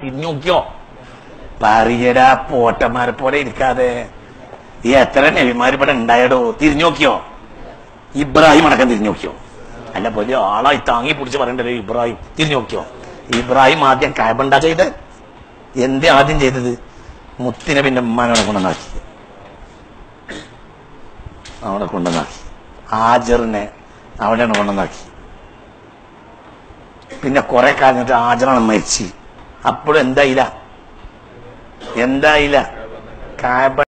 തിരിഞ്ഞു നോക്കിയോ? പറയടാ പോട്ടന്മാരെ പോലെ ഇരിക്കാതെ. ഈ എത്ര നബിമാർ ഇവിടെ ഉണ്ടായടോ? തിരിഞ്ഞു നോക്കിയോ? ഇബ്രാഹിം അടക്കം തിരിഞ്ഞു നോക്കിയോ? അല്ല വലിയ ആളായി താങ്ങി പിടിച്ച് പറയണ്ടല്ലോ ഇബ്രാഹിം. തിരിഞ്ഞു നോക്കിയോ? ഇബ്രാഹിം ആദ്യം കഅബ ചെയ്ത് എന്തേ ആദ്യം ചെയ്തത്? മുത്തുനബിന്റെ ഉമ്മാനെ കൊണ്ടുവന്നാക്കി. അവിടെ കൊണ്ടുവന്നാക്കി. ഹാജറിനെ അവിടെയാണ് കൊണ്ടുവന്നാക്കി. പിന്നെ കുറെ കാലം ഹാജറാണ് മരിച്ചു. അപ്പോഴും എന്തായില്ല കഅബ